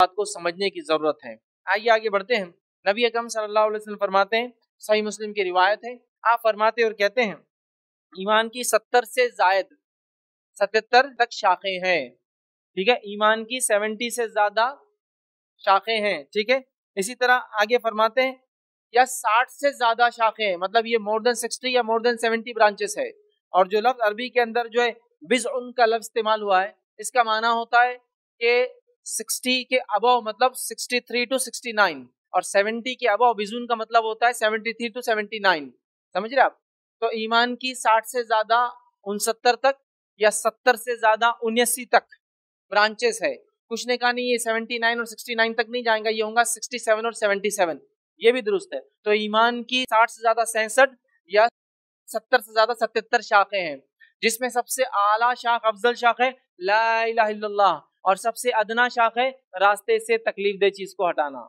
بات کو سمجھنے کی ضرورت ہے۔ آئیے آگے بڑھتے ہیں۔ نبی اکرم صلی اللہ علیہ وسلم فرماتے ہیں، صحیح مسلم کی روایت ہے، آپ فرماتے اور کہتے ہیں ایمان کی 70 سے زائد 77 تک شاخیں ہیں، ٹھیک ہے، ایمان کی 70 سے زیادہ شاخیں ہیں، ٹھیک ہے۔ اسی طرح آگے فرماتے ہیں یا 60 سے زیادہ شاخیں ہیں، مطلب یہ more than 60 یا more than 70 برانچز ہے۔ اور جو لفظ عربی کے اندر جو ہے بضع کا لفظ استعمال ہوا ہے، اس کا معنی ہوتا ہے کہ 60 کے ابو، مطلب 63 to 69، اور 70 کے ابو بضع کا مطلب ہوتا ہے 73 to 79، سمجھ رہے آپ؟ تو ایمان کی 60 سے زیادہ 69 تک یا 70 سے زیادہ 79 تک برانچز ہے۔ کچھ نے کہا نہیں یہ 79 اور 69 تک نہیں جائیں گا، یہ ہوں گا 67 اور 77، یہ بھی درست ہے۔ تو ایمان کی 60 سے زیادہ 66 یا 70 سے زیادہ 77 شاخیں ہیں، جس میں سب سے اعلیٰ شاخ، افضل شاخ ہے لا الہ الا اللہ، اور سب سے ادنا شاخ ہے راستے سے تکلیف دہ چیز کو ہٹانا۔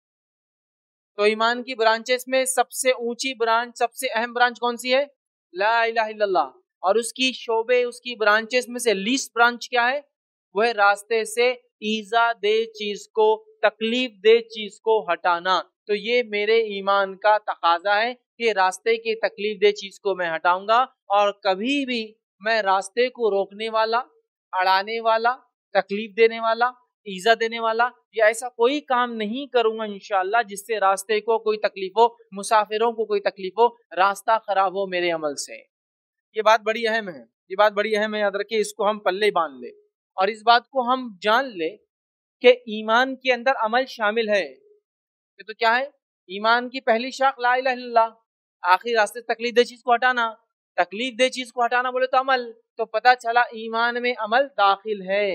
تو ایمان کی برانچز میں سب سے اونچی برانچ، سب سے اہم برانچ کون سی ہے؟ لا الہ الا اللہ، اور اس کی شعبے، اس کی برانچز میں سے لیسٹ برانچ کیا ہے؟ وہ ہے راستے سے ایذا دہ چیز کو، تکلیف دہ چیز کو ہٹانا۔ تو یہ میرے ایمان کا تقاضا ہے کہ راستے کی تکلیف دہ چیز کو میں ہٹاؤں گا، اور کبھی بھی میں راستے کو روکنے والا، اڑانے والا، تکلیف دینے والا، ایذا دینے والا یا ایسا کوئی کام نہیں کروں گا انشاءاللہ جس سے راستے کو کوئی تکلیف ہو، مسافروں کو کوئی تکلیف ہو، راستہ خراب ہو میرے عمل سے۔ یہ بات بڑی اہم ہے، یہ بات بڑی اہم ہے، یاد رکھیں، اس کو ہم پلے باندھ لیں اور اس بات کو ہم جان لیں کہ ایمان کے اندر عمل شامل ہے۔ یہ تو کیا ہے؟ ایمان کی پہلی شاخ لا الہ الا اللہ، آخری راستے سے تکلیف دہ چیز کو ہٹانا، تکلیف دہ چیز کو ہٹانا بولے تو عمل، تو پتہ چلا ایمان میں عمل داخل ہے،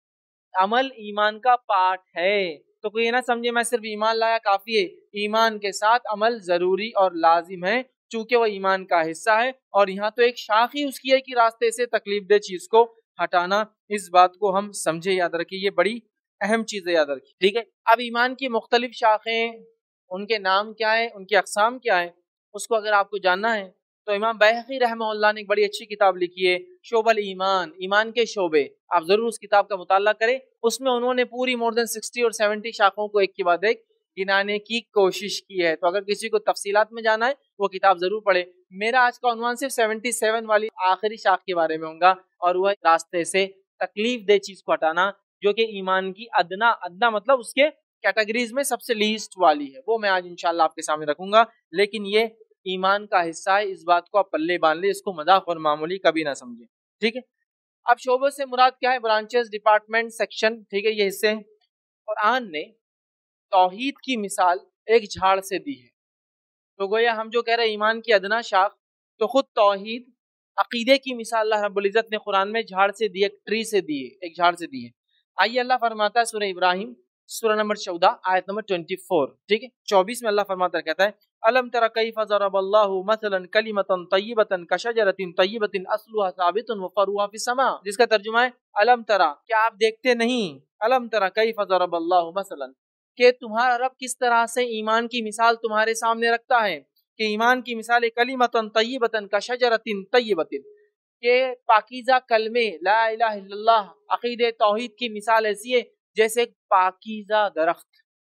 عمل ایمان کا پارٹ ہے۔ تو کوئی یہ نہ سمجھے میں صرف ایمان لایا کافی ہے، ایمان کے ساتھ عمل ضروری اور لازم ہے، چونکہ وہ ایمان کا حصہ ہے، اور یہاں تو ایک شاخ ہی اس کی ہے کہ راستے سے تکلیف دہ چیز کو ہٹانا۔ اس بات کو ہم سمجھے، یاد رکھیے، یہ بڑی اہم چیز ہے، یاد رکھیے، ٹھیک ہے۔ اب ایمان کی مختلف شاخیں، ان کے نام کیا ہے، ان کی اقسام کیا ہے، اس کو اگر آپ کو جاننا ہے تو امام بیہقی رحمہ اللہ نے ایک بڑی اچھی کتاب لکھی ہے شعب الایمان، ایمان کے شعبے، آپ ضرور اس کتاب کا مطالعہ کریں۔ اس میں انہوں نے پوری more than 60 اور 70 شاخوں کو ایک کے بعد ایک گنانے کی کوشش کی ہے۔ تو اگر کسی کو تفصیلات میں جانا ہے وہ کتاب ضرور پڑھے۔ میرا آج کا عنوان صرف 77 والی آخری شاخ کے بارے میں ہوگا، اور وہ راستے سے تکلیف دہ چیز کو ہٹانا، جو کہ ایمان کی ادنا مطلب اس کے کیٹیگریز میں سب سے لیسٹ والی ہے، وہ میں آج انشاءاللہ آپ کے سامنے رکھوں گا۔ لیکن یہ ایمان کا حصہ ہے، اس بات کو آپ پلے باندھ لیں، اس کو مذاق اور معمولی کبھی نہ سمجھیں، ٹھیک ہے۔ اب شعبوں سے مراد کیا ہے؟ برانچز، ڈپارٹمنٹ، سیکشن، ٹھیک ہے، یہ حصے ہیں۔ قرآن نے توحید کی مثال ایک جھاڑ سے دی ہے، تو گویا ہم جو کہہ رہے ہیں ایمان کی ادنا شاخ، تو خود توحید، عقیدے کی مثال اللہ رب العزت نے قرآن میں جھاڑ سے دی، ایک ٹری سے دی ہے، ایک جھاڑ سے دی ہے۔ آئیے اللہ فرماتا ہے سورہ ابراہیم، سورہ نمبر 14 آیت نمبر 24، ٹھیک ہے، 24 میں اللہ فرماتا ہے، کہتا ہے الم تر کیف ضرب اللہ مثلا کلمۃ طیبۃ کشجرۃ طیبۃ اصلها ثابت وفرعها فی السماء، جس کا ترجمہ ہے الم ترا، کیا آپ دیکھتے نہیں، الم ترا کیف ضرب اللہ مثلا، کہ تمہارا رب کس طرح سے ایمان کی مثال تمہارے سامنے رکھتا ہے، کہ ایمان کی مثال کلمۃ طیبۃ کشجرۃ طیبۃ، کہ پاکیزہ کلمے لا الہ الا اللہ، عقیدے توحید کی مثال ایسی ہے جیسے ایک پاکیزہ درخت،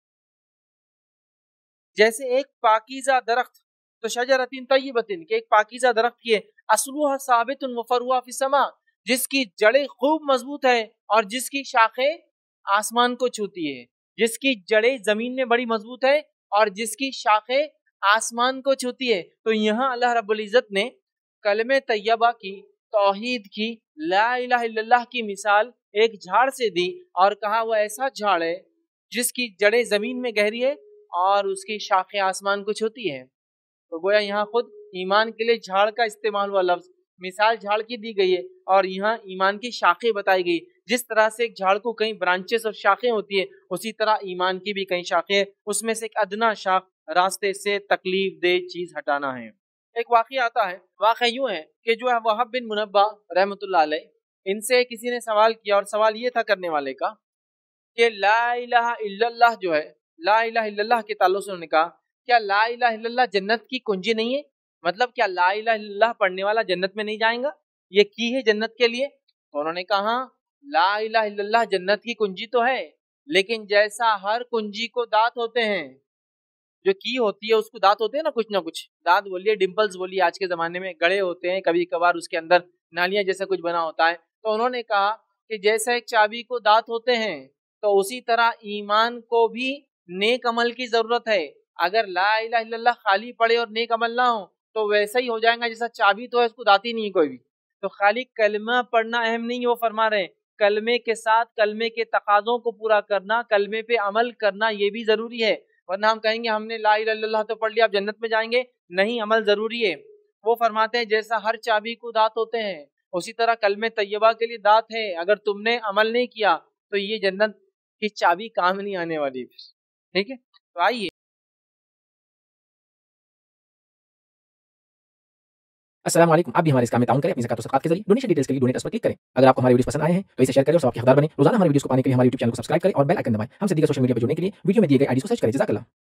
جیسے ایک پاکیزہ درخت، تو شجرۃ طیبۃ، کہ ایک پاکیزہ درخت کی ہے، اصلها ثابت وفرعها فی السماء، جس کی جڑیں خوب مضبوط ہے اور جس کی شاخیں آسمان کو چھوتی ہے، جس کی جڑیں زمین میں بڑی مضبوط ہے اور جس کی شاخیں آسمان کو چھوتی ہے۔ تو یہاں اللہ رب العزت نے کلمہ طیبہ کی، توحید کی، لا الہ الا اللہ کی مثال ایک جھاڑ سے دی، اور کہا وہ ایسا جھاڑ ہے جس کی جڑیں زمین میں گہری ہے اور اس کی شاخیں آسمان کو چھوتی ہے۔ تو گویا یہاں خود ایمان کے لیے جھاڑ کا استعمال ہوا لفظ، مثال جھاڑ کی دی گئی ہے، اور یہاں ایمان کی شاخیں بتائی گئی۔ جس طرح سے ایک جھاڑ کو کئی برانچز اور شاخیں ہوتی ہے، اسی طرح ایمان کی بھی کئی شاخیں ہیں، اس میں سے ایک ادنا شاخ راستے سے تکلیف دہ چیز ہٹانا ہے۔ ایک واقعہ آتا ہے، واقعہ یوں ہے کہ جو ہے وہب بن منبہ رحمۃ اللہ علیہ، ان سے کسی نے سوال کیا، اور سوال یہ تھا کرنے والے کا کہ لا الہ الا اللہ جو ہے، لا الہ الا اللہ کے تعلق سے انہوں نے کہا کیا لا الہ الا اللہ جنت کی کنجی نہیں ہے؟ مطلب کیا لا الہ الا اللہ پڑھنے والا جنت میں نہیں جائیں گا؟ یہ کی ہے جنت کے لیے؟ تو انہوں نے کہا لا الہ الا اللہ جنت کی کنجی تو ہے، لیکن جیسا ہر کنجی کو دانت ہوتے ہیں، جو کی ہوتی ہے اس کو دانت ہوتے ہیں نہ کچھ دانت بولیے، ڈمپلز بولیے، آج کے زمانے میں گڑے ہوتے ہیں، کبھی کبھار اس کے اندر نالیاں جیسا کچھ بنا ہوتا ہے. تو انہوں نے کہا کہ جیسا ایک چابی کو دانت ہوتے ہیں تو اسی طرح ایمان کو بھی نیک عمل کی ضرورت ہے. اگر لا الہ الا اللہ خالی پڑھے اور نیک عمل نہ ہو تو ویسا ہی ہو جائے گا جیسا چابی تو ہے اس کو دانت ہی نہیں کوئی بھی. تو خالی کلمہ پڑھنا اہم نہیں، وہ فرما رہے ہیں کلمے کے ساتھ کلمے کے تقاضوں کو پورا کرنا، کلمے پہ عمل کرنا یہ بھی ضروری ہے. ورنہ ہم کہیں گے ہم نے لا الہ الا اللہ تو پڑھ لیا آپ جنت میں جائیں گے، نہیں، عمل ضروری ہے. وہ فرماتے ہیں جیسا ہر چابی کو دانت ہوتے ہیں اسی طرح کلمہ طیبہ کے لیے دانت ہے. اگر تم نے عمل نہیں کیا تو یہ جنت کی چابی کام نہیں آنے والی. ٹھیک ہے، تو آئیے. السلام علیکم. آپ بھی ہمارے اس کام میں تعاون کریں اپنی زکات و صدقات کے ذریعے. ڈونیشن ڈیٹیلز کے لیے ڈونیٹ اس پر کلک کریں. اگر آپ کو ہمارے ویڈیوز پسند آئے ہیں تو اسے شیئر کریں اور سب کے حقدار بنیں. روزانہ ہمارے ویڈیوز کو پانے کے لیے ہمارے یوٹیوب چینل کو سبسکرائب کریں اور بیل آئکن دبائیں. ہم سے دیگر سوشل میڈیا پہ جڑنے کے لیے ویڈیو میں دیے گئے آئی ڈی کو سرچ کریں. جزاک اللہ.